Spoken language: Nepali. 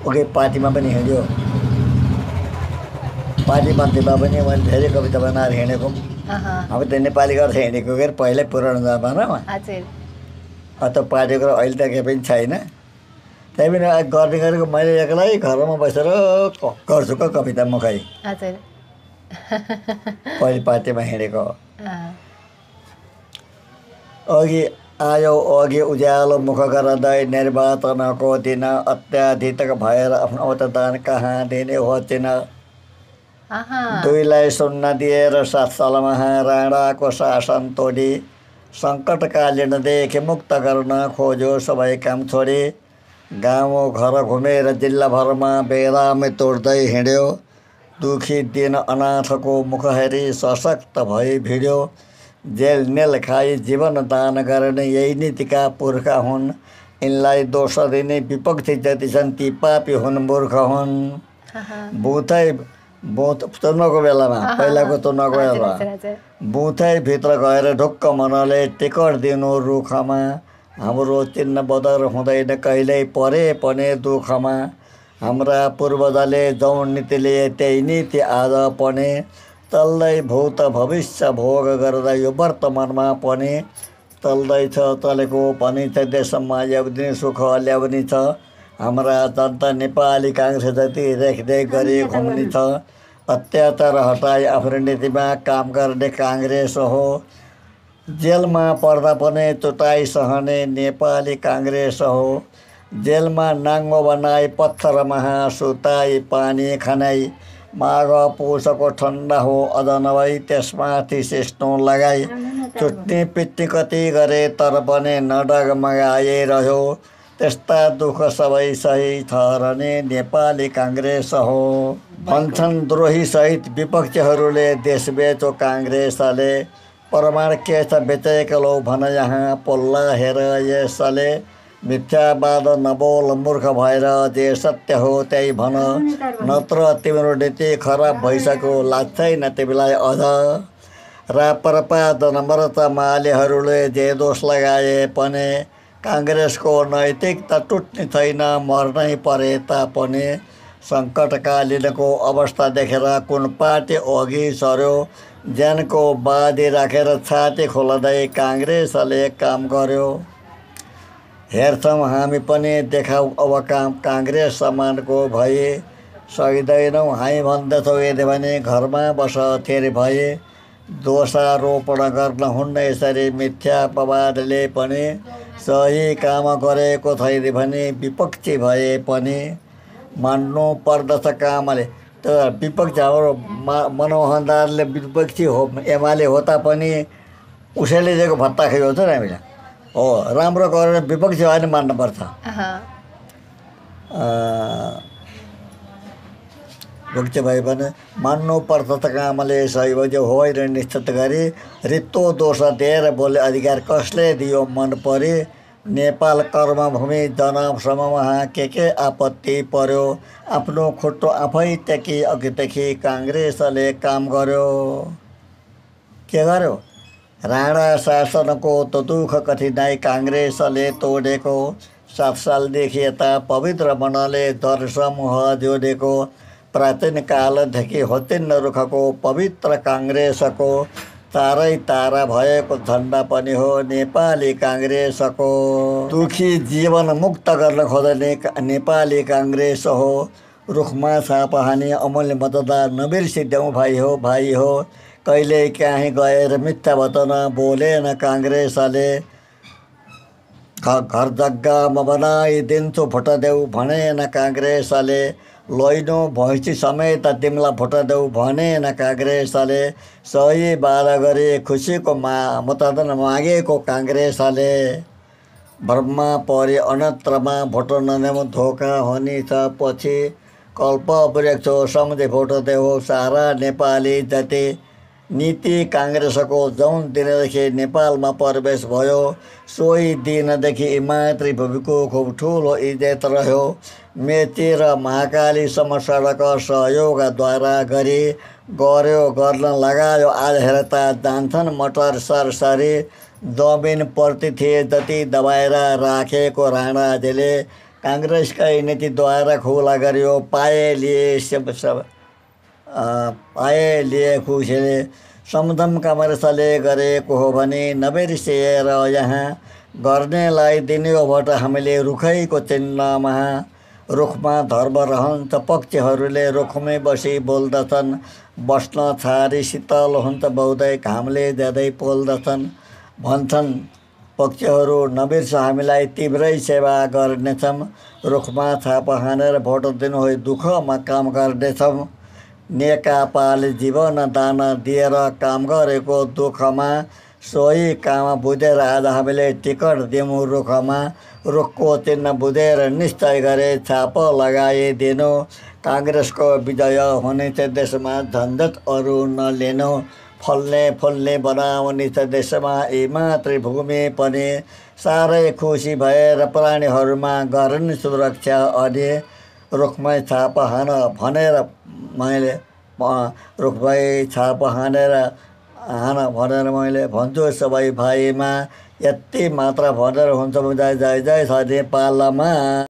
ओके पार्टीमा पनि हिँड्यो, पार्टी मन्त्रीमा पनि मैले धेरै कविता बनाएर हिँडेको। अब त नेपाली गर्छ हिँडेको के पहिल्यै पुरानो जमानामा। त पार्टीको अहिले त केही पनि छैन। त्यही पनि गर्ने गरेको मैले एक्लै घरमा बसेर गर्छु कविता म खै पहिले पार्टीमा हिँडेको। अघि आयो अघि उज्यालो मुख गर्दै निर्वाचनको दिन अत्याधिक भएर आफ्नो मतदान कहाँ दिने हो चिन। दुईलाई सुन्न दिएर 7 सालमा राणाको शासन तोडी सङ्कटकालीनदेखि मुक्त गर्न खोज्यो सबै काम छोडी। गाउँ घर घुमेर जिल्लाभरमा बेरामी तोड्दै हिँड्यो। दुखी दिन अनाथको मुख हेरी सशक्त भई भिड्यो। जेल नेल खाई जीवन दान गर्ने यही नीतिका पुर्खा हुन्। यिनलाई दोष दिने विपक्षी जति छन् ती पापी हुन् मूर्ख हुन्। चुनावको बेलामा पहिलाको चुनावको बेलामा बुथैभित्र गएर ढुक्क मनले टिकट दिनु रुखमा। हाम्रो चिन्ह बदर हुँदैन कहिल्यै परे पनि दुःखमा। हाम्रा पूर्वजले जौन नीतिले त्यही नीति आज पनि चल्दै भूत भविष्य भोग गर्दा यो वर्तमानमा पनि चल्दैछ चलेको पनि छ। देशमा ल्याउने सुख ल्याउने छ। हाम्रा जनता नेपाली काङ्ग्रेस जति रेखदेख गरी घुम्ने छ। अत्याचार हटाई आफ्नो नीतिमा काम गर्ने काङ्ग्रेस हो। जेलमा पर्दा पनि चुटाई सहने नेपाली काङ्ग्रेस हो। जेलमा नाङ्गो बनाई पत्थरमा सुताई पानी खनाई। माघ पुषको ठन्डा हो अझ नभई त्यसमाथि सिस्नो लगाई। चुट्नी पिट्नी कति गरे तर पनि नडगमगाइरह्यो। त्यस्ता दुःख सबै सही छ र नि नेपाली काङ्ग्रेस हो। भन्छन् द्रोही सहित विपक्षीहरूले देश बेचो काङ्ग्रेसले। प्रमाण के छ बेचेको लौ भन यहाँ पोल्ला हेर यसले। मिथ्यावाद नबोल मूर्ख भएर जे सत्य हो त्यही भन। नत्र तिम्रो नीति खराब भइसक्यो लाग्छैन तिमीलाई अझ। रापरपा जनमर्चा मालेहरूले जे दोष लगाए पनि काङ्ग्रेसको नैतिकता टुट्ने छैन मर्नै परे तापनि। सङ्कटकालीनको अवस्था देखेर कुन पार्टी अघि सर्यो। ज्यानको बाजी राखेर छाती खोल्दै काङ्ग्रेसले काम गर्यो। हेर्छौँ हामी पनि देखाऊ अब काम काङ्ग्रेस समानको भए। सक्दैनौँ हामी भन्दछौँ यदि भने घरमा बस थेर भए। दोषारोपण गर्न हुन्न यसरी मिथ्या अपवादले पनि। सही काम गरेको छैन भने विपक्षी भए पनि मान्नु पर्दछ कामले। तर विपक्षी हाम्रो मनमोहन दाहालले विपक्षी हो एमाले हो तापनि उसैले दिएको भत्ता खाइ हुन्छ नि हामीलाई हो। राम्रो गरेर विपक्षी भयो भने मान्नुपर्छ। विपक्षी भए पनि मान्नुपर्छ त कामले सही भयो होइन निश्चित गरी। रित्तो दोष दिएर बोले अधिकार कसले दियो मन परे। नेपाल कर्मभूमि जनसमूहमा के आपत्ति पर्यो। आफ्नो खुट्टो आफै टेकी अघिदेखि काङ्ग्रेसले काम गर्यो। के गर्यो राणा शासनको त दुःख कठिनाइ काङ्ग्रेसले तोडेको। 7 सालदेखि यता पवित्र मनले जनसमूह जोडेको। प्राचीन कालदेखि होचिन्न रुखको पवित्र काङ्ग्रेसको। तारै तारा भएको झन्डा पनि हो नेपाली काङ्ग्रेसको। दुखी जीवन मुक्त गर्न खोज्ने नेपाली काङ्ग्रेस हो। रुखमा छाप हानी अमूल्य मतदान नबिर्सिदेऊ भाइ हो भाइ हो। कहिले काहीँ गएर मिथ्या वचन बोलेन काङ्ग्रेसले। घर जग्गामा बनाइदिन्छु भोट देऊ भनेन काङ्ग्रेसले। लैनो भैँसी समेत तिमीलाई भोट देऊ भनेन काङ्ग्रेसले। सही वादा गरी खुसीको मतदान मागेको काङ्ग्रेसले। भ्रममा परे अन्यत्रमा भोट नदेऊ धोका हुने छ पछि। कल्प वृक्ष सम्झे भोट देऊ सारा नेपाली जति। नीति काङ्ग्रेसको जौन दिनदेखि नेपालमा प्रवेश भयो। सोही दिनदेखि मातृभूमिको खुब ठुलो इज्जत रह्यो। मेची र महाकालीसम्म सडक सहयोगद्वारा गरी गर्यो गर्न लगायो। आज हेर्दा जान्छन् मटर सरसरी। जमिन प्रति थिए जति दबाएर राखेको राणाजीले काङ्ग्रेसकै नीतिद्वारा खुला गर्यो। पाए लिए खुसीले समदम कामरेसले गरेको हो भने नबिर्सिएर यहाँ गर्नेलाई दिने हो भोट हामीले रुखैको चिन्हमा। रुखमा धर्म रहन्छ पक्षीहरूले रुखमै बसी बोल्दछन्। बस्न छाडी शीतल हुन्छ बहुतै घामले ज्यादै पोल्दछन्। भन्छन् पक्षीहरू नबिर्स हामीलाई तिम्रै सेवा गर्नेछौँ। रुखमा छाप हानेर भोट दिनु हो दुःखमा काम गर्नेछौँ। नेकपाले जीवन दान दिएर काम गरेको दुःखमा सोही काम बुझेर आज हामीले टिकट दिउँ रुखमा। रुखको चिन्ह बुझेर निश्चय गरे छाप लगाइदिनु। काङ्ग्रेसको विजय हुने छ देशमा झन्झट अरू नलिनु। फल्ने बनाउने छ देशमा यी मातृभूमि पनि। साह्रै खुसी भएर प्राणीहरूमा गर्ने सुरक्षा अनि रुखमै छाप हान भनेर मैले मैले भन्छु सबै भाइमा। यति मात्र भनेर हुन्छ जय जय जय छ नेपालमा।